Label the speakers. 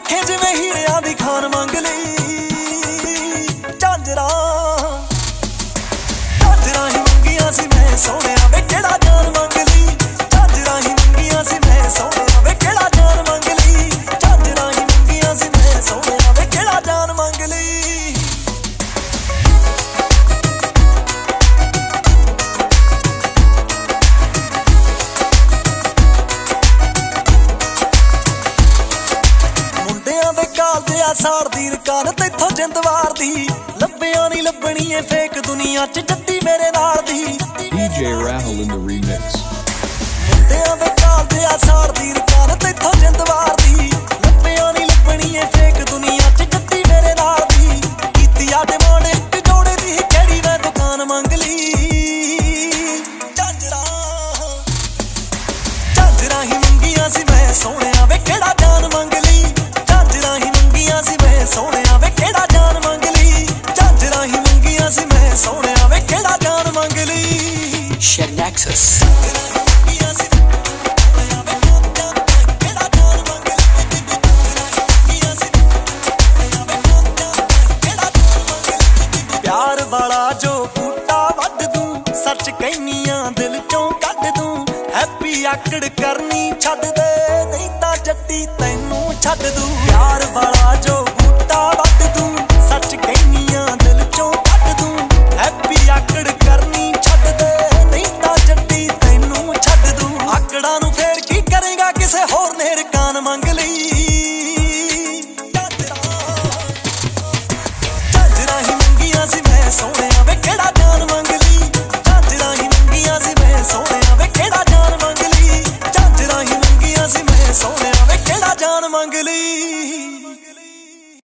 Speaker 1: आखे जिवें हीरियां दी खान मंग लई झांजरा झांजरा ही मंगियां सी मैं सोहणिया वे केड़ा जान मंग लई झांजरा ही मंगियां सी मैं सोहणिया वे केड़ा जान मंग लई झांजरा ही मंगियां सी मैं सोहणिया वे केड़ा जान मंग लई साड़ दी रकान तैथों जिंद वार दी लब्बियां नी लब्बनी है फेक दुनिया च जद्दी मेरे नाल दी
Speaker 2: DJ Rahul in the remix
Speaker 1: मुंडियां दे काल दे साड़ दी रकान तैथों जिंद वार दी लब्बियां नी लब्बनी है फेक दुनिया च जद्दी मेरे नाल दी कीती आ डिमांड इक जोड़े दी केड़ी मैं दुकान मंग लई झांजरा झांजरा ही मंगियां सी मैं सोहणिया वे केड़ा जान मंग लई झांजरा ही सी मैं सोहणिया वे केड़ा जान मंग लई झांजरा ही मंगियां सी मैं सोहणिया वे केड़ा जान मंग लई
Speaker 3: Share Nexus
Speaker 1: प्यार वाला जो बूटा वड दूं सच कहनियां दिल चों कढ दूं हैप्पी आकड़ करनी छड्ड दे नहीं तां जट्टी तैनूं छड्ड दूं